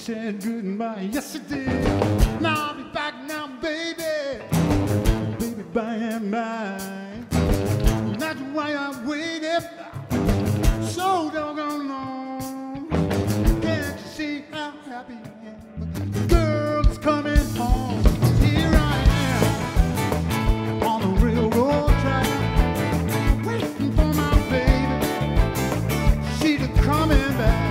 said goodbye. Yes, it did. Now I'll be back now, baby. Baby, by and by. That's why I waited so doggone long. Can't you see how happy I am? The girl is coming home. Here I am on the railroad track, waiting for my baby. She's coming back.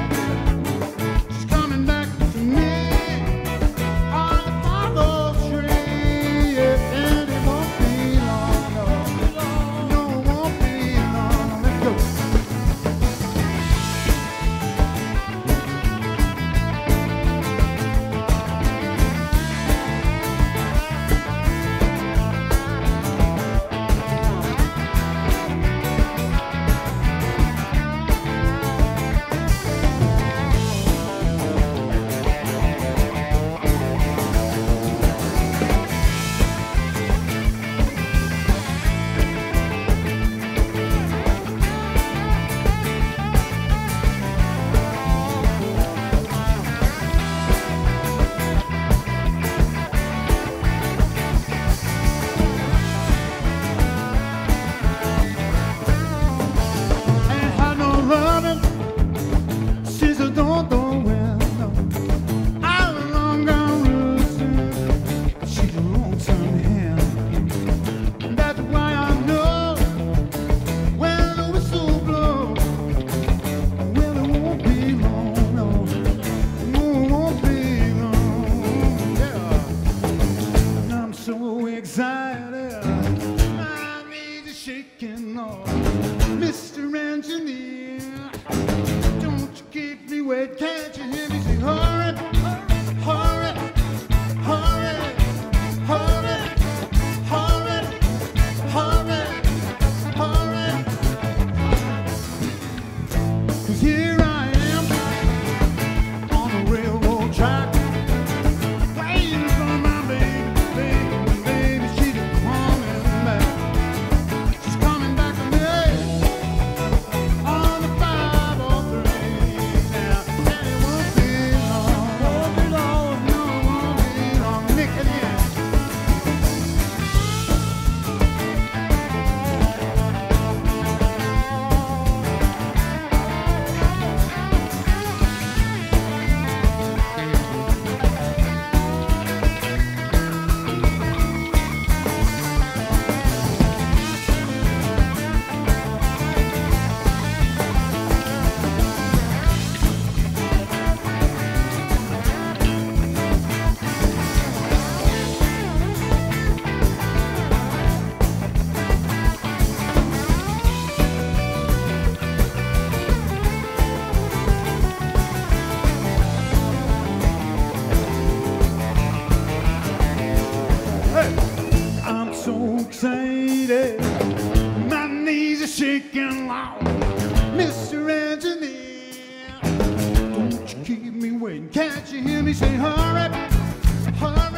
Mr. Engineer, don't you keep me waiting, can't you hear me say hurry, hurry, hurry, hurry, hurry, hurry, hurry, 'cause here I am on the railroad track, waiting for my baby, she's coming back. She's coming back to me. I'm so excited, my knees are shaking loud. Mr. Engineer, don't you keep me waiting, can't you hear me say hurry, hurry.